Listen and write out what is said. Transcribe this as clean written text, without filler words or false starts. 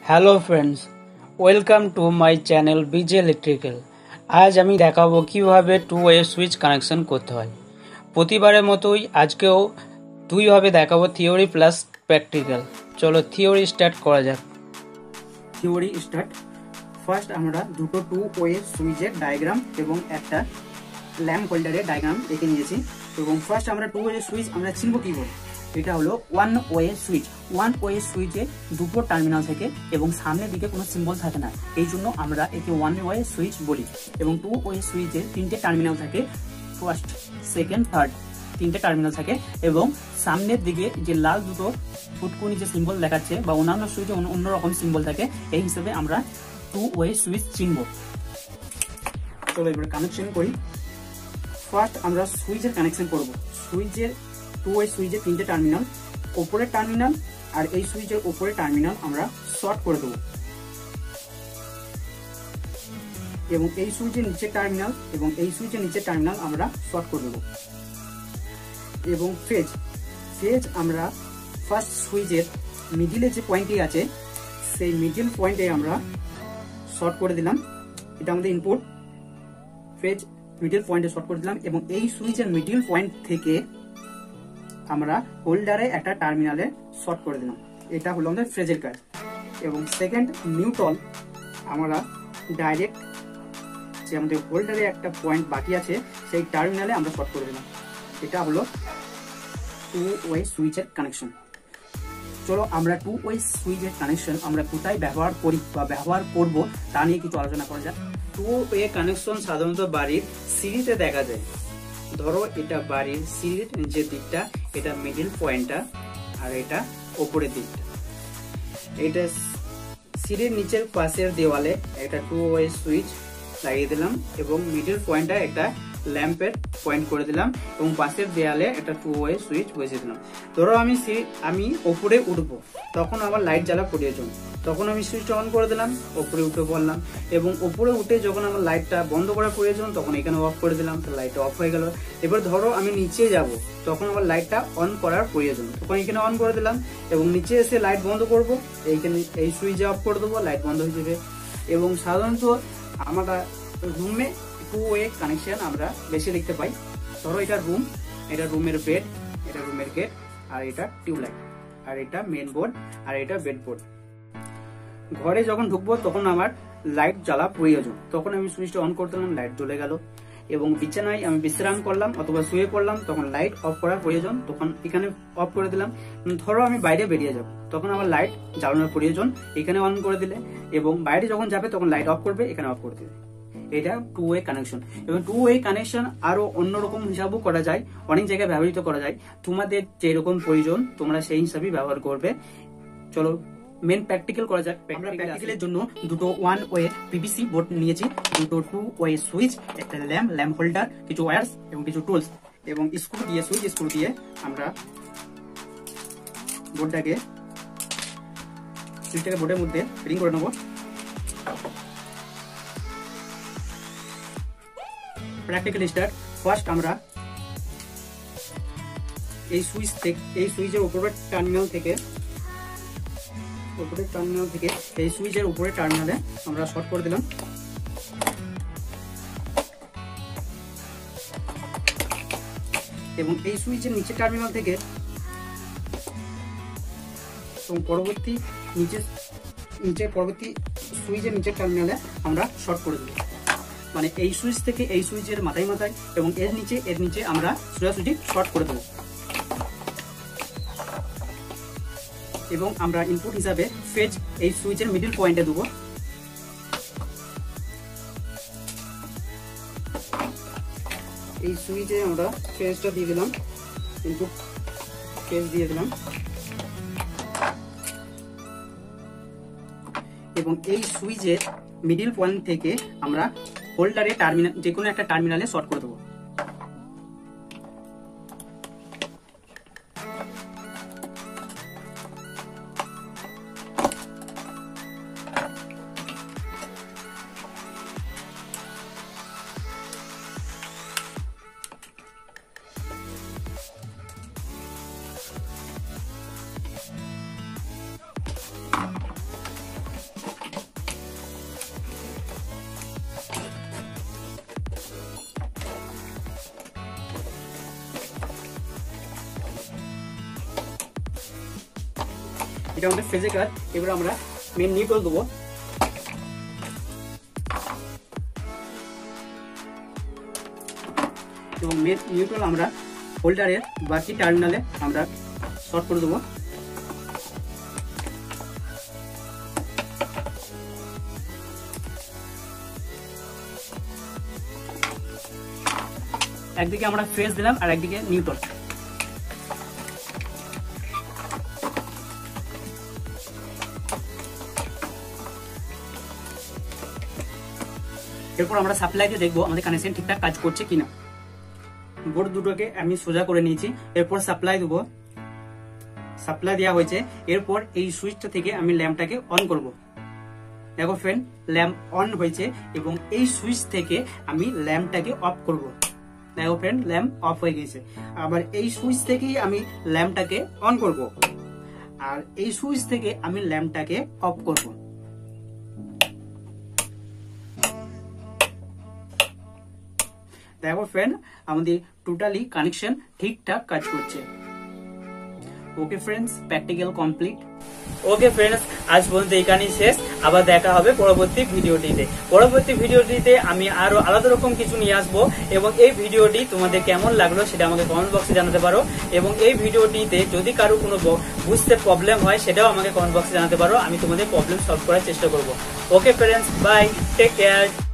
Hello friends, welcome to my channel BJ electrical. আজ আমি দেখাবো কিভাবে টু ওয়ে সুইচ কানেকশন করতে হয়। প্রতিবারের মতোই আজকেও দুইভাবে দেখাবো, থিওরি প্লাস প্র্যাকটিক্যাল। চলো থিওরি স্টার্ট করা যাক। Theory start. ফার্স্ট আমরা দুটো টু ওয়ে সুইচের ডায়াগ্রাম এবং একটা ল্যাম্প হোল্ডারের ডায়াগ্রাম এঁকে নিয়েছি। এবং ফার্স্ট আমরা টু ওয়ে সুইচ আমরা চিনব কি করে। এটা হলো one way switch. One way সুইচে দুটো টার্মিনাল থাকে এবং সামনের দিকে কোনো সিম্বল থাকে না, এই জন্য আমরা একে ওয়ান ওয়ে সুইচ বলি। এবং টু ওয়ে সুইচে তিনটে টার্মিনাল থাকে, ফার্স্ট, সেকেন্ড, থার্ড, তিনটে টার্মিনাল থাকে। এবং সামনের দিকে যে লাল দুটো ফুটকুনি যে সিম্বল দেখাচ্ছে বা অন্যান্য সুইচে অন্যরকম সিম্বল থাকে, এই হিসেবে আমরা টু ওয়ে সুইচ চিনব। চলো এবার কানেকশন করি। ফার্স্ট আমরা সুইচের কানেকশন করব। সুইচের টু ওয়ে সুইচের তিনটে টার্মিনাল, ওপরের টার্মিনাল আর এই সুইচের ওপরের টার্মিনাল আমরা শর্ট করে দেবো। এবং এই সুইচের নিচের টার্মিনাল এবং এই সুইচের নিচের টার্মিনাল আমরা শর্ট করে দেবো। এবং ফেজ আমরা ফার্স্ট সুইচের মিডিলে যে পয়েন্টটি আছে সেই মিডিল পয়েন্টে আমরা শর্ট করে দিলাম। এটা আমাদের ইনপুট। ফেজ মিডিল পয়েন্টে শর্ট করে দিলাম এবং এই সুইচের মিডিল পয়েন্ট থেকে আমরা হোল্ডারে একটা টার্মিনালে শর্ট করে দিলাম। এটা হলো আমাদের ফেজের কাজ। এবং সেকেন্ড, নিউট্রাল আমরা ডাইরেক্ট যে আমাদের হোল্ডারে একটা পয়েন্ট বাকি আছে সেই টার্মিনালে আমরা শর্ট করে দিলাম। এটা হলো টু ওয়ে সুইচের কানেকশন। চলো আমরা টু ওয়ে সুইচের কানেকশন আমরা কোথায় ব্যবহার করি বা ব্যবহার করব তা নিয়ে কিছু আলোচনা করা যাক। টু ওয়ে কানেকশন সাধারণত বাড়ির সিঁড়িতে দেখা যায়। ধরো এটা বাড়ির সিঁড়ির যে দিকটা, এটা মিডিল পয়েন্টটা আর এটা ওপরের দিকটা। এটা সিঁড়ির নিচের পাশের দেওয়ালে একটা টু ওয়ে সুইচ লাগিয়ে দিলাম এবং মিডিল পয়েন্টটা একটা ল্যাম্পের পয়েন্ট করে দিলাম এবং পাশের দেয়ালে একটা টু ওয়ে সুইচ বসিয়ে দিলাম। ধরো আমি ওপরে উঠবো, তখন আমার লাইট জ্বালা প্রয়োজন, তখন আমি সুইচটা অন করে দিলাম, ওপরে উঠে পড়লাম। এবং ওপরে উঠে যখন আমার লাইটটা বন্ধ করা প্রয়োজন তখন এখানে অফ করে দিলাম, তো লাইটটা অফ হয়ে গেল। এবার ধরো আমি নিচে যাব, তখন আমার লাইটটা অন করার প্রয়োজন, তখন এখানে অন করে দিলাম। এবং নিচে এসে লাইট বন্ধ করব, এইখানে এই সুইচে অফ করে দেবো, লাইট বন্ধ হয়ে যাবে। এবং সাধারণত আমরা রুমে টু ওয়ে কানেকশন আমরা বেশি দেখতে পাই। ধরো এটা রুম, এটা রুমের বেড, এটা রুমের গেট, আর এটা টিউবলাইট, আর এটা মেন বোর্ড, আর এটা বেড বোর্ড। ঘরে যখন ঢুকবো তখন আমার লাইট জ্বালা প্রয়োজন, তখন আমি সুইচটা অন করে দিলাম, লাইট জ্বলে গেল। এবং বিছানায় আমি বিশ্রাম করলাম অথবা শুয়ে পড়লাম, তখন লাইট অফ করার প্রয়োজন, তখন এখানে অফ করে দিলাম। ধরো আমি বাইরে বেরিয়ে যাব, তখন আমার লাইট জ্বালানোর প্রয়োজন, এখানে অন করে দিলে। এবং বাইরে যখন যাবে তখন লাইট অফ করবে, এখানে অফ করে দিবে। এটা টু ওয়ে কানেকশন। এবং টু ওয়ে কানেকশন আরো অন্যরকম হিসাবও করা যায়, অনেক জায়গায় ব্যবহৃত করা যায়। তোমাদের যেরকম প্রয়োজন তোমরা সেই হিসাবে ব্যবহার করবে। চলো মেন প্র্যাকটিক্যাল করা যাক। আমরা প্র্যাকটিক্যালের জন্য দুটো ওয়ান ওয়ে পিভিসি বোর্ড নিয়েছি, দুটো টু ওয়ে সুইচ, একটা ল্যাম্প হোল্ডার, কিছু ওয়্যারস এবং কিছু টুলস এবং সুইচ স্ক্রু দিয়ে আমরা সুইচটাকে বোর্ডের মধ্যে ফিটিং করে নেবো। Practical start. ফার্স্ট আমরা এই সুইচের উপরের টার্মিনাল থেকে এই সুইচের উপরের টার্মিনালে আমরা শর্ট করে দিলাম। এবং এই সুইচের নিচের টার্মিনাল থেকে পরবর্তী সুইচের নিচের টার্মিনালে আমরা শর্ট করে দেব। মানে এই সুইচ থেকে এই সুইচের মাথায় এবং এর নিচে আমরা সোজাসুজি শর্ট করে দেবো। এবং আমরা ইনপুট হিসাবে ফেজ এই সুইচের মিডল পয়েন্টে দেবো। এই সুইচে আমরা ফেজটা দিয়ে দিলাম, ইনপুট ফেজ দিয়ে দিলাম। এবং এই সুইচের মিডল পয়েন্ট থেকে আমরা হোল্ডারে টার্মিনাল যে কোনো একটা টার্মিনালে শর্ট করে দেবো। এটা আমাদের ফেজের কাজ। এবার আমরা মেন নিউট্রাল দেবো। এবং মেন নিউট্রাল আমরা হোল্ডারের বাকি টার্মিনালে আমরা শর্ট করে দেবো। একদিকে আমরা ফেজ দিলাম আর একদিকে নিউট্রাল। এরপর আমরা সাপ্লাই দিয়ে দেখবো আমাদের কানেকশন ঠিকঠাক কাজ করছে কিনা। বোর্ড দুটোকে আমি সোজা করে নিয়েছি। এরপর সাপ্লাই দেবো। সাপ্লাই দেওয়া হয়েছে। এরপর এই সুইচটা থেকে আমি ল্যাম্পটাকে অন করব। দেখো ফ্রেন্ড, ল্যাম্প অন হয়েছে এবং এই সুইচ থেকে আমি ল্যাম্পটাকে অফ করব। দেখো ফ্রেন্ড, ল্যাম্প অফ হয়ে গেছে। আবার এই সুইচ থেকেই আমি ল্যাম্পটাকে অন করব আর এই সুইচ থেকে আমি ল্যাম্পটাকে অফ করব। দেখো ফ্রেন্ড, আমাদের টোটালি কানেকশন ঠিকঠাক কাজ করছে। Okay friends, practical complete. Okay friends, আজ পর্যন্ত এখানেই শেষ। আবার দেখা হবে পরবর্তী ভিডিওটিতে। পরবর্তী ভিডিওটিতে আমি আরো আলাদা রকম কিছু নিয়ে আসবো এবং এই ভিডিওটি তোমাদের কেমন লাগলো সেটা আমাকে কমেন্ট বক্সে জানাতে পারো। এবং এই ভিডিওটিতে যদি কারো কোনো বুঝতে প্রবলেম হয় সেটাও আমাকে কমেন্ট বক্সে জানাতে পারো। আমি তোমাদের প্রবলেম সলভ করার চেষ্টা করবো। Okay friends, bye, take care.